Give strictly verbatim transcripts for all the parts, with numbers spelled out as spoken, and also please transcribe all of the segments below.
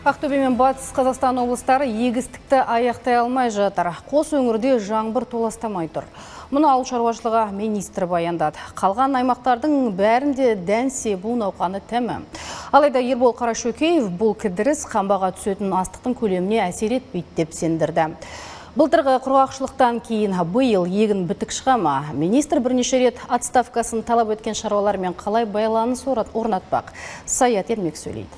Ақтөбе мен Батыс Қазақстан облыстары егістікті аяқтай алмай жатыр. Қос өңірде жаңбыр толастамай тұр. Мұны ауыл шаруашылығы министрі баяндады. Қалған аймақтардың бәрінде дән себу науқаны тәмам. Алайда Ербол Қарашөкеев бұл кідіріс қамбаға түсетін астықтың көлеміне әсер етпейді деп сендірді. Былтырғы құрғақшылықтан кейін биыл егін бітік шыға ма? Министр бірнеше рет отставкасын талап еткен шаруалармен қалай байланыс орнатпақ? Саят Ермек сөйлейді.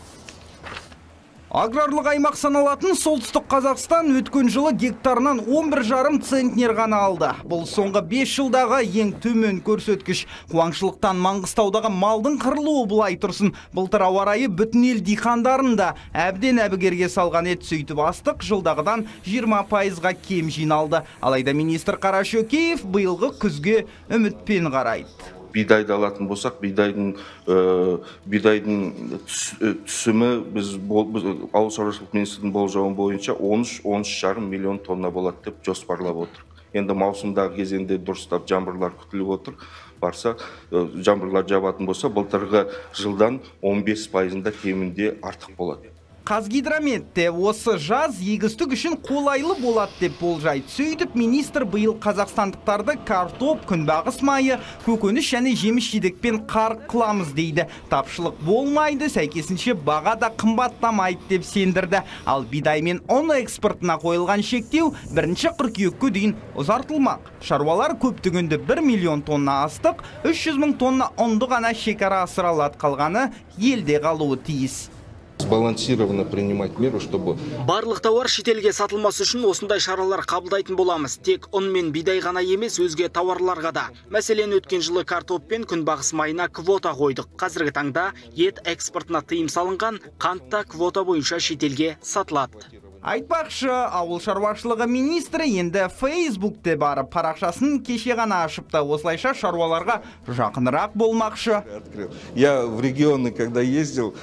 Аграрлық аймақ саналатын солтүстік Қазақстан өткен жылы гектарынан он бір жарым центнер ғана алды. Бұл соңғы бес жылдағы ең төмен көрсеткіш. Қуаңшылықтан Маңғыстаудағы малдың қырылуы бұлай тұрсын. Былтыр ауа райы бүтін ел диқандарын да әбден әбігерге салған ет, сөйтіп астық жылдағыдан жиырма пайызға кем жиналды. Алайда министр Қарашөкеев биылғы күзге үмітпен қарайды. Бидайды алатын болсақ, бидайдың бидайдың түсімі біз ауыл шаруашылық министрінің болжауы бойынша он үш он үш жарым миллион тонна болады деп жоспарлап отыр. Енді маусымдағы кезеңде дұрыстап жаңбырлар күтіліп отыр. Барса, жаңбырлар жауатын болса, былтырғы жылдан он бес пайызында кемінде артық болады. Қазгидромет те осы жаз егістік үшін қолайлы болады деп болжайды. Сөйтіп министр биыл қазақстандықтарды картоп, күнбағыс майы, көкөніс және жеміс жидекпен қарық қыламыз дейді. Тапшылық болмайды, сәйкесінше баға да қымбаттамайды деп сендірді. Ал бидай мен ұн экспортына қойылған шектеу бірінші қыркүйекке дейін ұзартылмақ. Шаруалар көптігінде бір миллион тонна астық, үш жүз мың тонна ұнды ғана шекара асыра алады, қалғаны елде қалуы тиіс. Сбалансированно принимать меру, чтобы барлық тауар шетелге сатылмас үшін осындай шаралар қабылдайтын боламыз. Тек ұн мен бидай ғана емес, өзге тауарларға да. Мәселен, өткен жылы картоп пен күнбағыс майына квота қойдық. Қазіргі таңда ет экспортына тыйым салынған, қант та квота бойынша шетелге сатылады. Айтпақшы, ауыл шаруашылығы министрі енді Фейсбукте барып парақшасын кеше ғана ашыпты. Осылайша шаруаларға жақынырақ болмақшы. Я в регионы, когда ездил,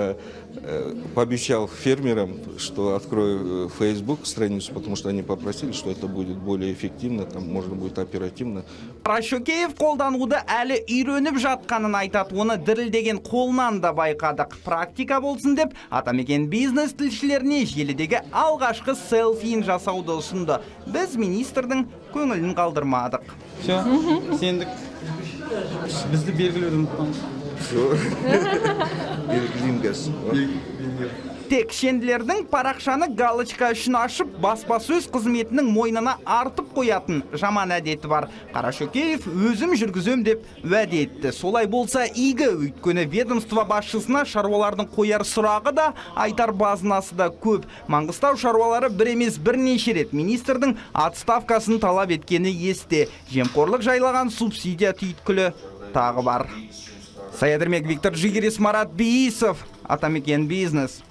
пообещал фермерам, что открою Facebook страницу, потому что они попросили, что это будет более эффективно, там можно будет оперативно. Қарашөкеев қолдануды әлі үйреніп жатқанын айтады. Оны дірілдеген қолынан да байқадық. Практика болсын деп, Атамекен бизнес тілшілеріне желідегі алғашқы селфиін жасауды ұсынды. Біз министрдің көңілін қалдырмадық. Все, сендік. Бізді белгілеуді ұмытпаңыз. Тек шенділердің парақшаны галочка үшін ашып, баспасөз қызметінің мойнына артып қоятын жаман әдеті бар. Қарашөкеев өзім жүргізем деп уәде етті. Солай болса игі, өйткені ведомство басшысына шаруалардың қояр сұрағы да, айтар базынасы да көп. Маңғыстау шаруалары бір емес бірнеше рет министрдің отставкасын талап еткені есте. Жемқорлық жайлаған субсидия түйткілі тағы бар. Саят Ермек, Виктор Жигерис, Марат Бейісов, Атамекен бизнес.